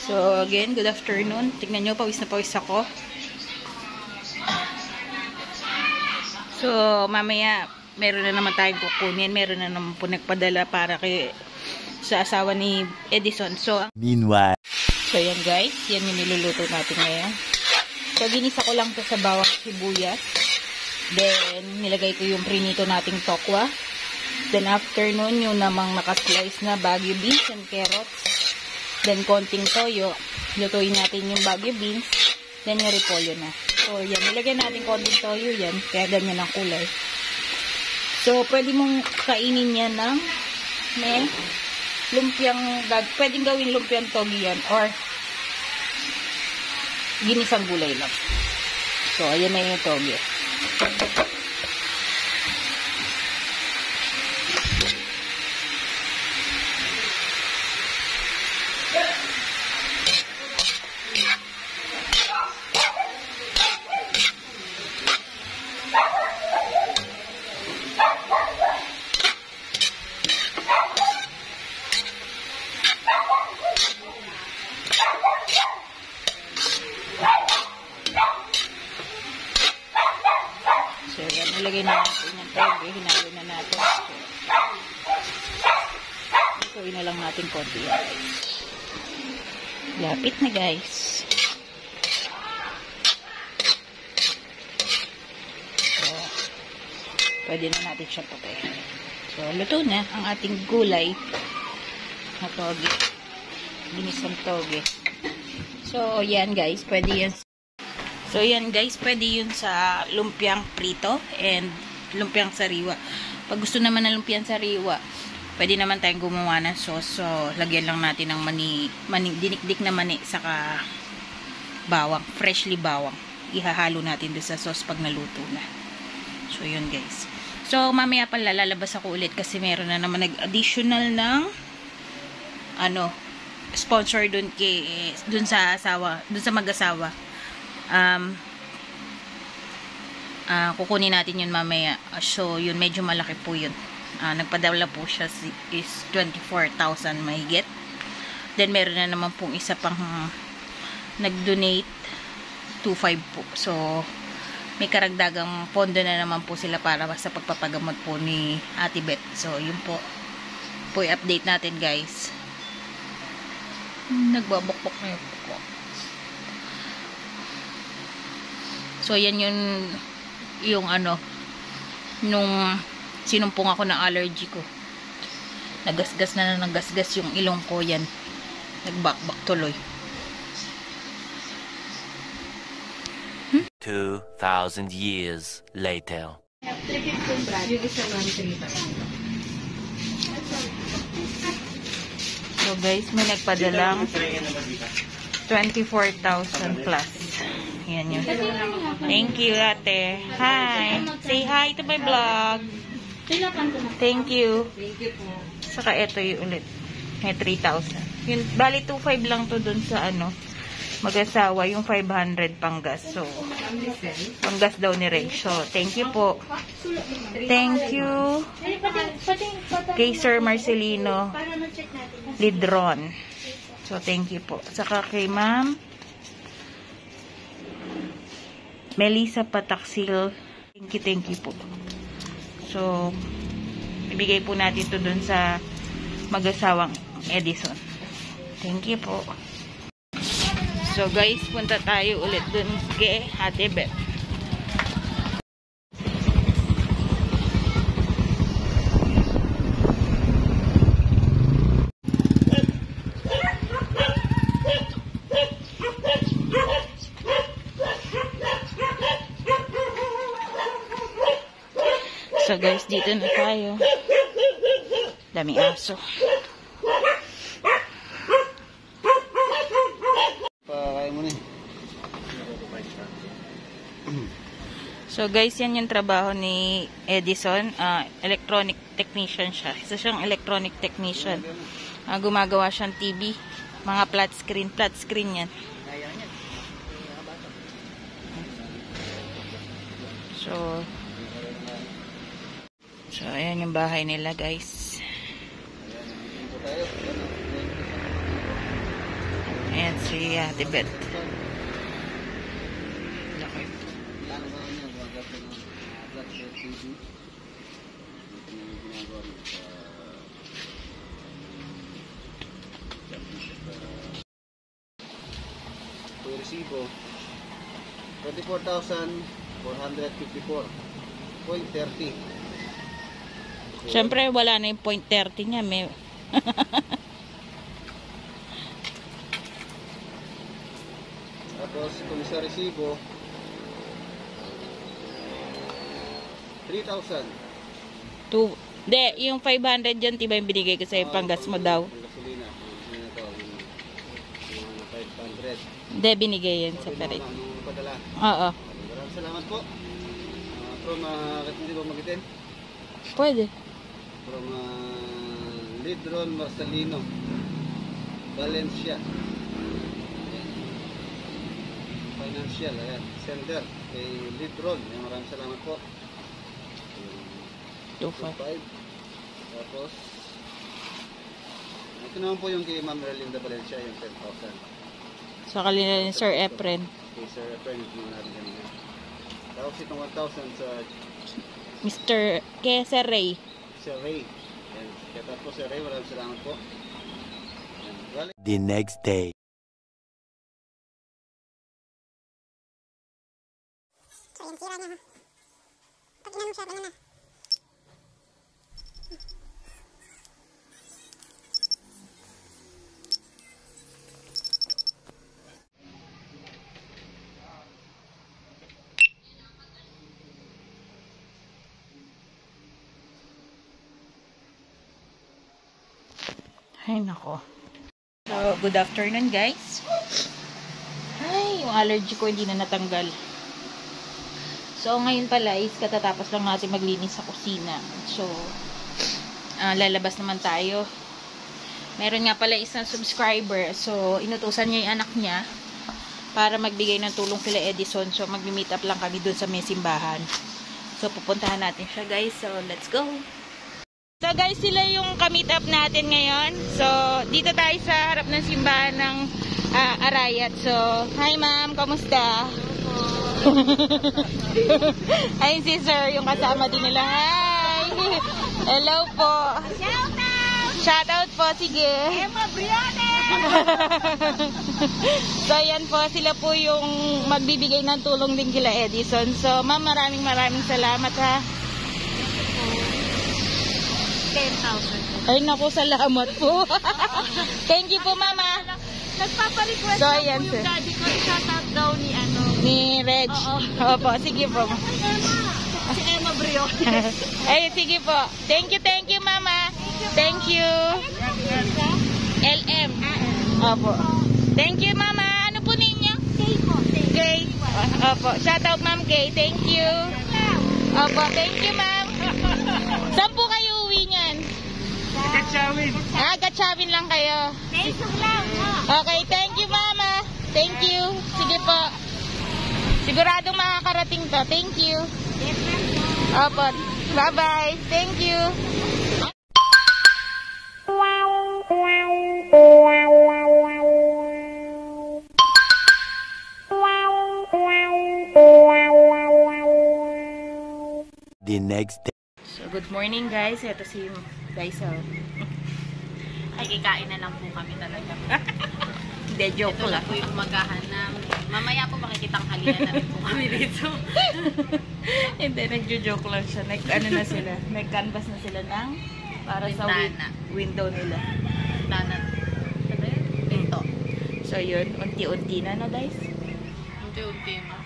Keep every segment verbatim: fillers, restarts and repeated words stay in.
So, again, good afternoon. Tignan nyo, pawis na pawis ako. So, mamaya, meron na naman tayong kukunin. Meron na naman po nagpadala para kay sa asawa ni Edison. So, meanwhile, so yan guys, yan yung niluluto natin ngayon. So, ginisa ko lang to sa bawang sibuyas. Then, nilagay ko yung prinito nating tokwa. Then, after nun, yung namang nakaslice na Baguio beans and carrots. Then, konting toyo. Lutuin natin yung Baguio beans. Then, yung repolyo na. So, yan. Nilagyan natin konting toyo yan. Kaya ganyan ang kulay. So, pwede mong kainin yan ng may lumpiang, pwedeng gawin lumpiang togi yan. Or, ginisang gulay lang. So, ayan na yung togi. So, yan. Nilagay na natin yung toge. Hinalo na natin. So, ito na lang natin konti yan. Lapit na guys. So, pwede na natin siya patayin. So, luto na ang ating gulay na toge. Ginisang toge. So, yan guys. Pwede yan. So, yan guys, pwede yun sa lumpiang prito and lumpiang sariwa. Pag gusto naman ng lumpiang sariwa, pwede naman tayong gumawa ng sauce. So, lagyan lang natin ng mani, mani dinikdik na mani, saka bawang, freshly bawang. Ihahalo natin doon sa sauce pag naluto na. So, yun guys. So, mamaya pala lalabas ako ulit kasi meron na naman nag-additional ng ano, sponsor doon kay, doon sa asawa, doon sa mag-asawa. Um, uh, kukunin natin yun mamaya. So, yun, medyo malaki po yun. Uh, nagpadala po siya is twenty-four thousand mahigit. Then, meron na naman pong isa pang uh, nag-donate two five po. So, may karagdagang pondo na naman po sila para sa pagpapagamot po ni Ate Beth. So, yun po. Po i-update natin guys. Nagbabokbok na yung po. So, yan yung, yung ano, nung sinumpong ako ng allergy ko. Nagasgas na na nagasgas yung ilong ko yan. Nagbakbak tuloy. Hmm? two thousand years later. So, guys, may nagpadalang twenty-four thousand plus. Yan yun. Thank you, ate. Hi. Say hi to my vlog. Thank you. Saka ito yung ulit. May three thousand. Yun, bali two five lang to dun sa ano, mag-asawa. Yung five hundred panggas. So, panggas daw ni Ray. So, thank you po. Thank you. Kay Sir Marcelino Lidron. So, thank you po. Saka kay Ma'am Melissa Pataksil. Thank you, thank you po. So, ibigay po natin ito dun sa mag-asawang Edison. Thank you po. So, guys, punta tayo ulit dun kay Ate Beth. So guys, dito na tayo. Daming aso. Pakay mo na. So guys, yan yung trabaho ni Edison. Uh, electronic technician siya. Isa siyang electronic technician. Uh, gumagawa siyang T V. Mga flat screen. Flat screen yan. So, So, ayan yung bahay nila, guys. Ayan si Ate Beth. Laki. Yung resibo, twenty-four thousand four hundred fifty-four point thirty. Siyempre, wala na yung point thirty niya. May... Tapos, kung sa resibo, three thousand. Two... Hindi, yung five hundred dyan, tiba yung binigay ko sa'yo, panggas mo daw. Ang gasolina. Yung ito, yung mga five hundred. Hindi, binigay yan sa parit. Anong padala? Oo. Maraming salamat po. Uh, from, uh, hindi ba magitin? Pwede. From uh, Lidron Marcelino, Valencia. Financial, ayan. Sender kay Lidron. Ayan, maraming salamat po. two five. Tapos, ito naman po yung kay Ma'am Erlinda Valencia, yung ten thousand. Sa kanila ni Sir Efren. Kay Sir Efren, ito naman natin kanina. Tapos itong one thousand sa Mister Kay Sir Ray. Sir Ray. Ayan. Kaya tapos Sir Ray, maraming salamat po. Ayan. Galing. The next day. So, yan, sira niya ha. Pag inanong siya, ano na. Ay, nako. So, good afternoon, guys. Ay, yung allergy ko hindi na natanggal. So, ngayon pala is katatapos lang natin maglinis sa kusina. So, uh, lalabas naman tayo. Meron nga pala isang subscriber. So, inutusan niya yung anak niya para magbigay ng tulong kila Edison. So, mag-meet up lang kami dun sa may simbahan. So, pupuntahan natin siya, guys. So, let's go. So guys, sila yung ka-meet up natin ngayon. So, dito tayo sa harap ng simbahan ng uh, Arayat. So, hi ma'am, kamusta? Ayun si sir, yung kasama din nila. Hi! Hello po. Shout out! Shout out po, sige. Emma Briones! So, yan po, sila po yung magbibigay ng tulong din kila Edison. So, ma'am, maraming maraming salamat ha. ten thousand. Ay, naku, salamat po. Thank you po, mama. Nagpaparequest So, na ayan, po sir. yung daddy ko. I-shout out daw ni ano. Ni Reg. Oo. Opo, sige po. Si Emma Briones. Ay, sige po. Thank you, thank you, mama. Thank you. L M. Opo. Thank you, mama. Ano po ninyo? Kay po. Kay. Opo. Shout out, ma'am Kay. Thank you. Opo, thank you, ma'am. Saan po kayo uwi niyan? Gatchawin. Ah, Gatchawin lang kayo. Nesog lang. Okay, thank you, mama. Thank you. Sige po. Siguradong makakarating to. Thank you. Opo. Bye-bye. Thank you. The next day. So, good morning, guys. Ito si Daisel. Ay, kikain na lang po kami talaga. Hindi, joke Ito lang. lang po yung umagahan namin. Mamaya po makikitang halian na rin po kami dito. Hindi, nagjo-joke lang siya. Nag, ano na sila, nag-canvas na sila ng para sa win- Bintana. window nila. Tanan. Ano yun? Pinto. So, yun, unti-unti na, no, guys? Unti-unti mo.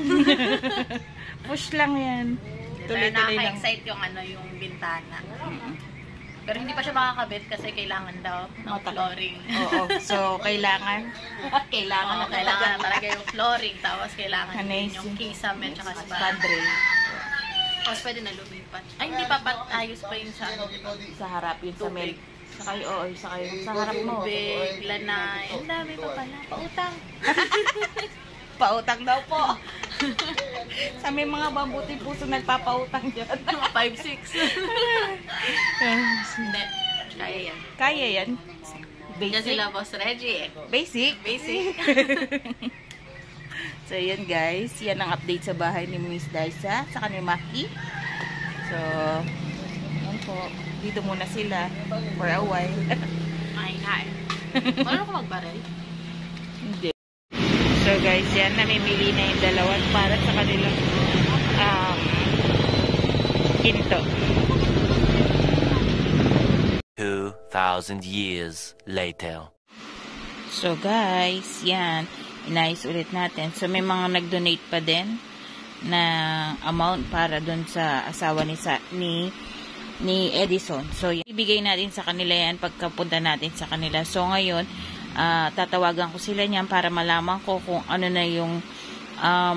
Push lang yan. Tuloy-tuloy Tuloy-tuloy lang. nakaka-excite yung ano, yung bintana. Pero hindi pa siya makakabit kasi kailangan daw ng Matagal. flooring. Oo. So, kailangan, kailangan Oo, na kailangan na talaga. talaga yung flooring. Tapos kailangan Ano din yun? yung kisame at saka spad. Padre. Tapos pwede na lumipat. Ay, hindi pa pat ayos pa yun sa ano. Sa harap, yun sa Tubig. milk. Sa kayo, oo, sa kayo. Sa harap mo. Tubig, lanay. Ang dami pa pala. Pautang. Pautang daw po. Sa may mga bambuti puso nagpapautang dyan. five six. Hindi. Kaya yan. Kaya yan. Yan sila, Boss Reggie. Basic. Basic. So, yan guys. Yan ang update sa bahay ni Miss Daisa sa ni Maki. So, yan po. Dito muna sila for a while. Ay, hi. Paano ko magbaril? Hindi. So, guys, yan. Namimili na yung dalawan para sa kanilang um, kinto. Two thousand years later. So, guys, yan. Inayos ulit natin. So, may mga nag-donate pa din na amount para dun sa asawa ni, sa, ni, ni Edison. So, ibigay natin sa kanila yan pagkapunta natin sa kanila. So, ngayon, uh, tatawagan ko sila niyan para malaman ko kung ano na yung um,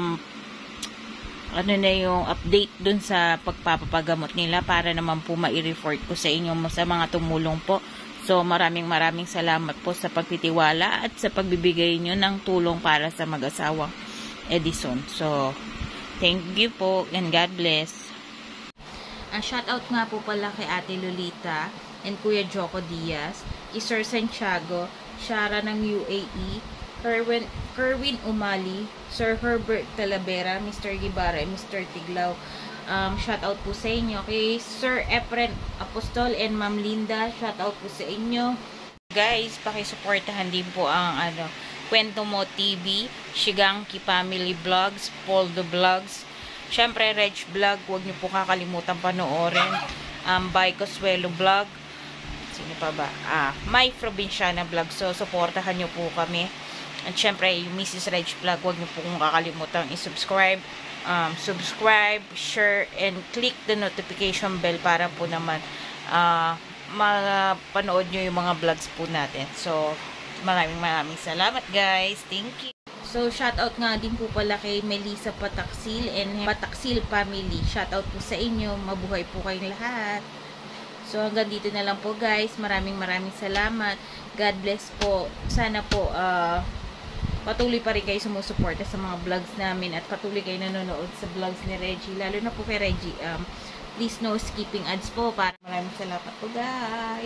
ano na yung update dun sa pagpapagamot nila para naman po mai-report ko sa inyo sa mga tumulong po. So, maraming maraming salamat po sa pagtitiwala at sa pagbibigay nyo ng tulong para sa mag-asawang Edison. So, thank you po and God bless. Ang shoutout nga po pala kay Ate Lolita and Kuya Joko Diaz, kay Sir Santiago, Shara ng U A E, Kerwin, Kerwin Umali, Sir Herbert Talavera, Mister Gibara, Mister Tiglaw. Um, shout out po sa inyo kay Sir Efren Apostol and Ma'am Linda, shout out po sa inyo. Guys, pakisuportahan din po ang ano, Kwento Mo T V, Shiganki Family Vlogs, Poldo Vlogs, syempre Reg Vlog, huwag niyo po kakalimutan panoorin. Um, Bay Consuelo Vlog, sino pa ba? Ah, My Provinciana Vlog, so suportahan niyo po kami. At syempre, yung Missus Reg Vlog, huwag niyo po kung kakalimutan i-subscribe. Um, subscribe, share, and click the notification bell para po naman uh, mapanood nyo yung mga vlogs po natin. So, maraming maraming salamat guys. Thank you. So, shoutout nga din po pala kay Melissa Pataksil and Pataksil Family. Shoutout po sa inyo. Mabuhay po kayong lahat. So, hanggang dito na lang po guys. Maraming maraming salamat. God bless po. Sana po, uh, patuloy pa rin kayo sumusuporta sa mga vlogs namin at patuloy kayo nanonood sa vlogs ni Reggie. Lalo na po kay Reggie. Um, please no skipping ads po para maraming salamat po guys.